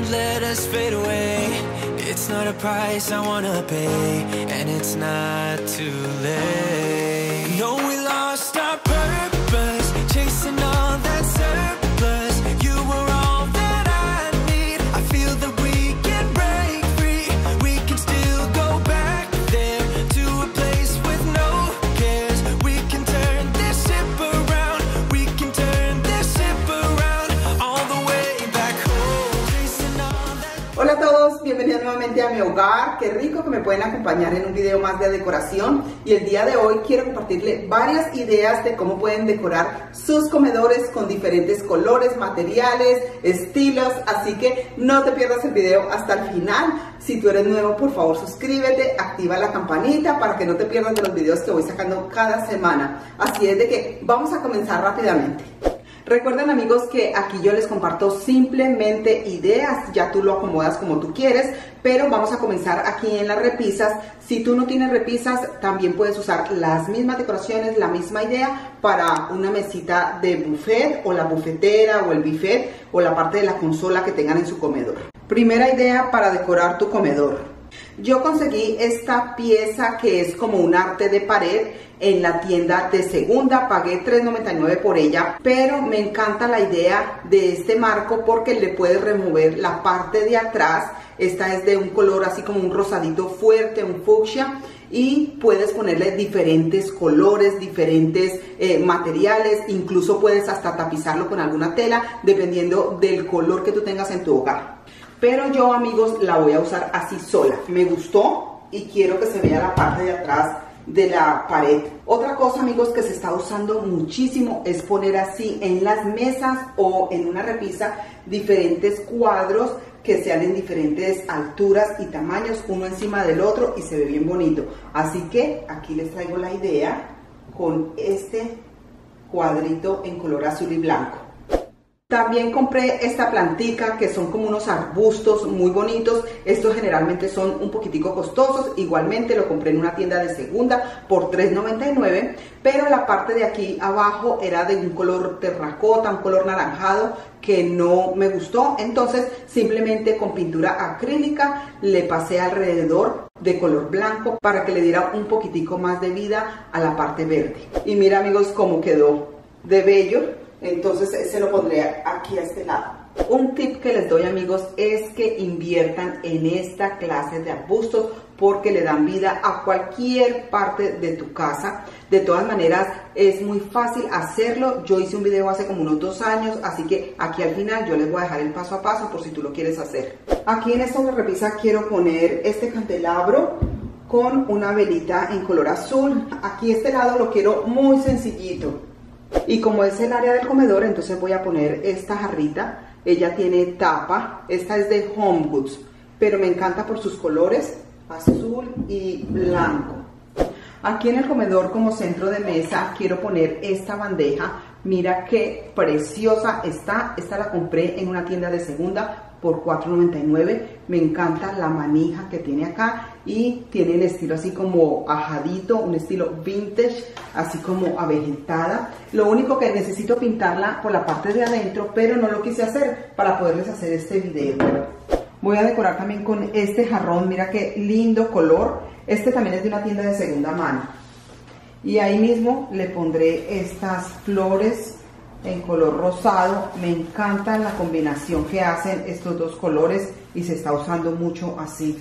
don't let us fade away. It's not a price I wanna pay, and it's not too late. No, we lost our purpose, chasing all that surplus. You were all that I need. I feel that we can break free. We can still go back there to a place with no cares. We can turn this ship around. We can turn this ship around all the way back home. Chasing all that. Hola a todos, bienvenidos nuevamente a mi hogar. Qué rico que me pueden acompañar en un video más de decoración, y el día de hoy quiero compartirle varias ideas de cómo pueden decorar sus comedores con diferentes colores, materiales, estilos, así que no te pierdas el video hasta el final. Si tú eres nuevo, por favor suscríbete, activa la campanita para que no te pierdas de los videos que voy sacando cada semana. Así es de que vamos a comenzar rápidamente. Recuerden, amigos, que aquí yo les comparto simplemente ideas, ya tú lo acomodas como tú quieres, pero vamos a comenzar aquí en las repisas. Si tú no tienes repisas, también puedes usar las mismas decoraciones, la misma idea para una mesita de buffet o la bufetera o el buffet o la parte de la consola que tengan en su comedor. Primera idea para decorar tu comedor. Yo conseguí esta pieza que es como un arte de pared en la tienda de segunda, pagué $3.99 por ella, pero me encanta la idea de este marco porque le puedes remover la parte de atrás. Esta es de un color así como un rosadito fuerte, un fucsia, y puedes ponerle diferentes colores, diferentes materiales, incluso puedes hasta tapizarlo con alguna tela dependiendo del color que tú tengas en tu hogar. Pero yo, amigos, la voy a usar así sola. Me gustó y quiero que se vea la parte de atrás de la pared. Otra cosa, amigos, que se está usando muchísimo es poner así en las mesas o en una repisa diferentes cuadros que sean en diferentes alturas y tamaños, uno encima del otro, y se ve bien bonito. Así que aquí les traigo la idea con este cuadrito en color azul y blanco. También compré esta plantica que son como unos arbustos muy bonitos. Estos generalmente son un poquitico costosos. Igualmente lo compré en una tienda de segunda por $3.99. Pero la parte de aquí abajo era de un color terracota, un color naranjado que no me gustó. Entonces simplemente con pintura acrílica le pasé alrededor de color blanco para que le diera un poquitico más de vida a la parte verde. Y mira, amigos, cómo quedó de bello. Entonces se lo pondré aquí a este lado. Un tip que les doy, amigos, es que inviertan en esta clase de arbustos porque le dan vida a cualquier parte de tu casa. De todas maneras, es muy fácil hacerlo. Yo hice un video hace como unos 2 años, así que aquí al final yo les voy a dejar el paso a paso por si tú lo quieres hacer. Aquí en esta repisa quiero poner este candelabro con una velita en color azul. Aquí este lado lo quiero muy sencillito. Y como es el área del comedor, entonces voy a poner esta jarrita. Ella tiene tapa, esta es de Home Goods, pero me encanta por sus colores, azul y blanco. Aquí en el comedor como centro de mesa quiero poner esta bandeja. Mira qué preciosa está. Esta la compré en una tienda de segunda por $4.99. Me encanta la manija que tiene acá y tiene el estilo así como ajadito, un estilo vintage, así como avejentada. Lo único que necesito pintarla por la parte de adentro, pero no lo quise hacer para poderles hacer este video. Voy a decorar también con este jarrón. Mira qué lindo color. Este también es de una tienda de segunda mano. Y ahí mismo le pondré estas flores en color rosado. Me encanta la combinación que hacen estos dos colores y se está usando mucho así.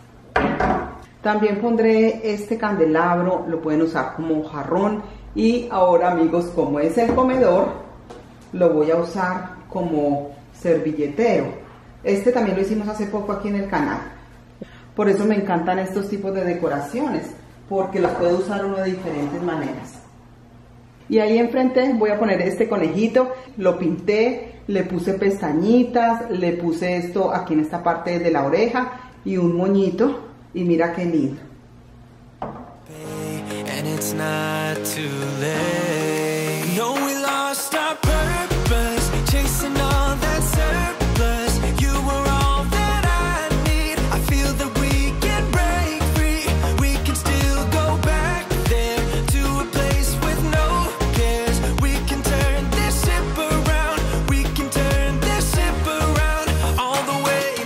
También pondré este candelabro, lo pueden usar como jarrón. Y ahora, amigos, como es el comedor, lo voy a usar como servilletero. Este también lo hicimos hace poco aquí en el canal. Por eso me encantan estos tipos de decoraciones, porque los puedo usar uno de diferentes maneras. Y ahí enfrente voy a poner este conejito. Lo pinté, le puse pestañitas, le puse esto aquí en esta parte de la oreja y un moñito. Y mira qué lindo. All the way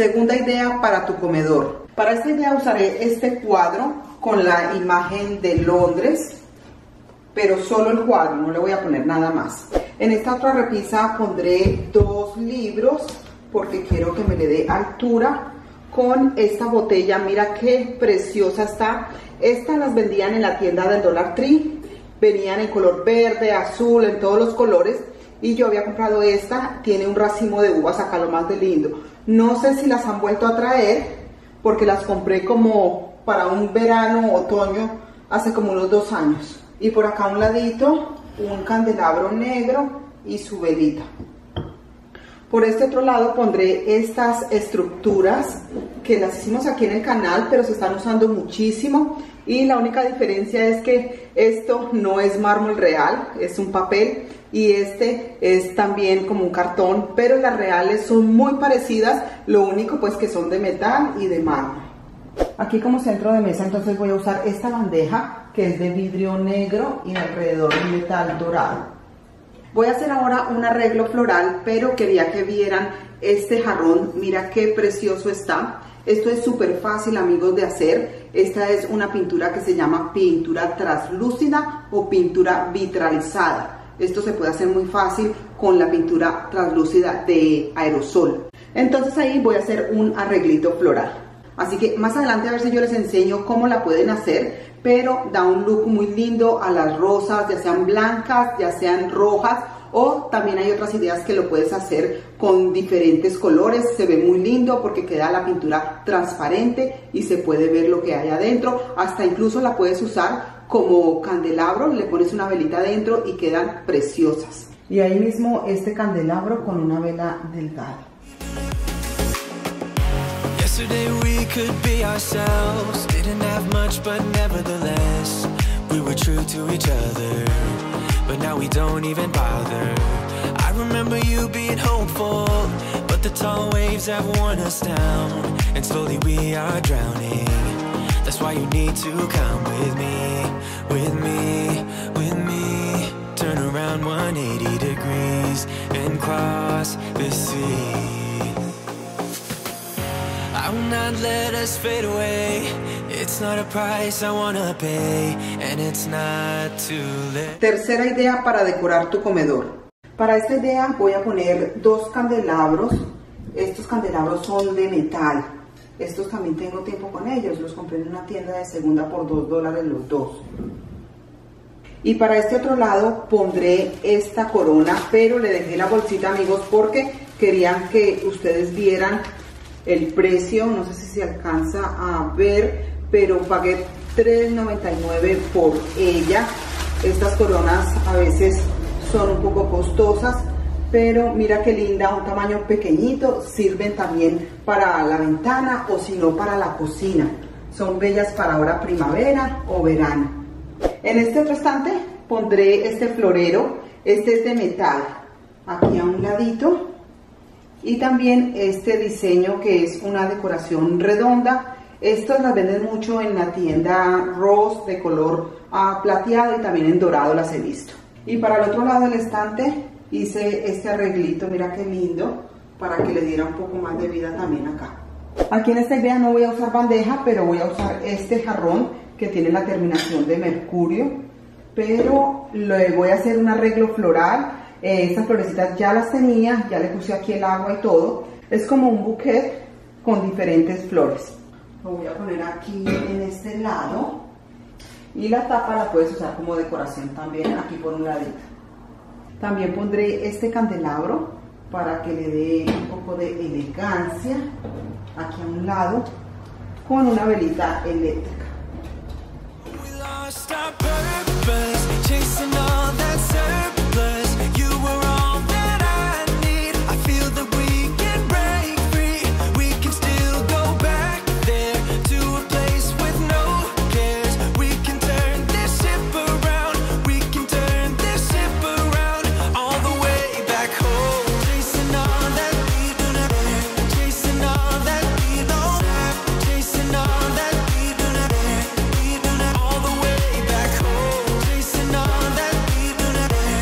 Segunda idea para tu comedor. Para esta idea usaré este cuadro con la imagen de Londres, pero solo el cuadro, no le voy a poner nada más. En esta otra repisa pondré 2 libros porque quiero que me le dé altura con esta botella. Mira qué preciosa está. Estas las vendían en la tienda del Dollar Tree, venían en color verde, azul, en todos los colores, y yo había comprado esta. Tiene un racimo de uvas acá, lo más de lindo. No sé si las han vuelto a traer porque las compré como para un verano, otoño, hace como unos 2 años. Y por acá a un ladito un candelabro negro y su velita. Por este otro lado pondré estas estructuras que las hicimos aquí en el canal, pero se están usando muchísimo, y la única diferencia es que esto no es mármol real, es un papel, y este es también como un cartón, pero las reales son muy parecidas, lo único pues que son de metal y de mármol. Aquí como centro de mesa entonces voy a usar esta bandeja que es de vidrio negro y alrededor metal dorado. Voy a hacer ahora un arreglo floral, pero quería que vieran este jarrón. Mira qué precioso está. Esto es súper fácil, amigos, de hacer. Esta es una pintura que se llama pintura translúcida o pintura vitralizada. Esto se puede hacer muy fácil con la pintura translúcida de aerosol. Entonces ahí voy a hacer un arreglito floral. Así que más adelante a ver si yo les enseño cómo la pueden hacer, pero da un look muy lindo a las rosas, ya sean blancas, ya sean rojas, o también hay otras ideas que lo puedes hacer con diferentes colores. Se ve muy lindo porque queda la pintura transparente y se puede ver lo que hay adentro. Hasta incluso la puedes usar como candelabro, le pones una velita adentro y quedan preciosas. Y ahí mismo este candelabro con una vela delgada. Yesterday we could be ourselves, didn't have much but nevertheless we were true to each other, but now we don't even bother. I remember you being hopeful, but the tall waves have worn us down, and slowly we are drowning. That's why you need to come with me, with me, with me. Turn around 180 degrees and cross the sea. I will not let us fade away. It's not a price I wanna pay, and it's not too late. Tercera idea para decorar tu comedor. Para esta idea voy a poner 2 candelabros. Estos candelabros son de metal. Estos también tengo tiempo con ellos. Los compré en una tienda de segunda por $2 los 2. Y para este otro lado pondré esta corona, pero le dejé la bolsita, amigos, porque querían que ustedes vieran el precio. No sé si se alcanza a ver, pero pagué $3.99 por ella. Estas coronas a veces son un poco costosas, pero mira qué linda, un tamaño pequeñito. Sirven también para la ventana o si no para la cocina. Son bellas para ahora primavera o verano. En este otro estante pondré este florero. Este es de metal, aquí a un ladito. Y también este diseño que es una decoración redonda. Estas las venden mucho en la tienda Ross, de color plateado, y también en dorado las he visto. Y para el otro lado del estante hice este arreglito, mira qué lindo, para que le diera un poco más de vida también acá. Aquí en esta idea no voy a usar bandeja, pero voy a usar este jarrón que tiene la terminación de mercurio, pero le voy a hacer un arreglo floral. Estas florecitas ya las tenía, ya le puse aquí el agua y todo. Es como un bouquet con diferentes flores. Lo voy a poner aquí en este lado. Y la tapa la puedes usar como decoración también aquí por un ladito. También pondré este candelabro para que le dé un poco de elegancia aquí a un lado con una velita eléctrica.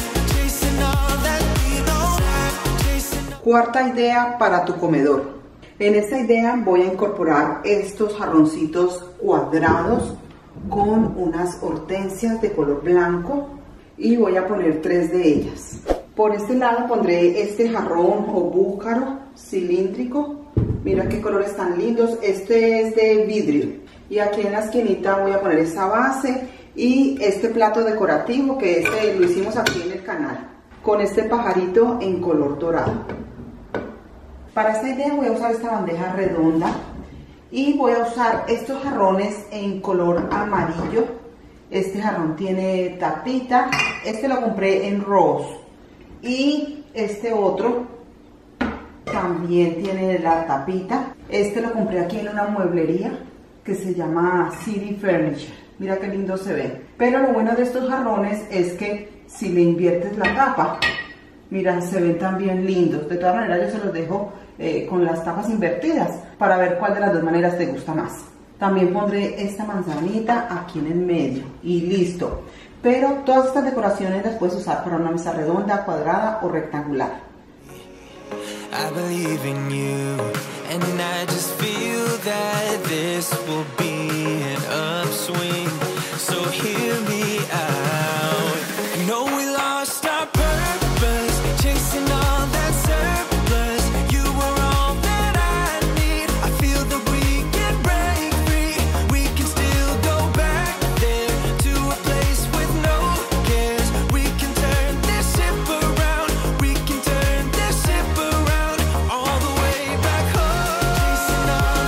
Cuarta idea para tu comedor. En esta idea voy a incorporar estos jarroncitos cuadrados con unas hortensias de color blanco y voy a poner 3 de ellas. Por este lado pondré este jarrón o búcaro cilíndrico. Mira qué colores tan lindos. Este es de vidrio. Y aquí en la esquinita voy a poner esta base y este plato decorativo que lo hicimos aquí en el canal, con este pajarito en color dorado. Para esta idea voy a usar esta bandeja redonda y voy a usar estos jarrones en color amarillo. Este jarrón tiene tapita, este lo compré en Ross y este otro también tiene la tapita. Este lo compré aquí en una mueblería que se llama City Furniture. Mira qué lindo se ve. Pero lo bueno de estos jarrones es que si le inviertes la tapa, mira, se ven también lindos. De todas maneras yo se los dejo con las tapas invertidas para ver cuál de las dos maneras te gusta más. También pondré esta manzanita aquí en el medio y listo. Pero todas estas decoraciones las puedes usar para una mesa redonda, cuadrada o rectangular. I believe in you, and I just feel that this will be an upswing. So hear me out. I know we lost our purpose, chasing all that surplus. You were all that I need. I feel that we can break free. We can still go back there to a place with no cares. We can turn this ship around. We can turn this ship around all the way back home. Chasing all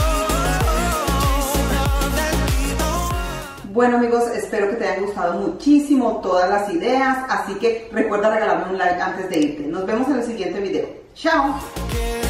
that we. Bueno amigos, espero que te hayan gustado muchísimo todas las ideas, así que recuerda regalarme un like antes de irte. Nos vemos en el siguiente video. ¡Chao!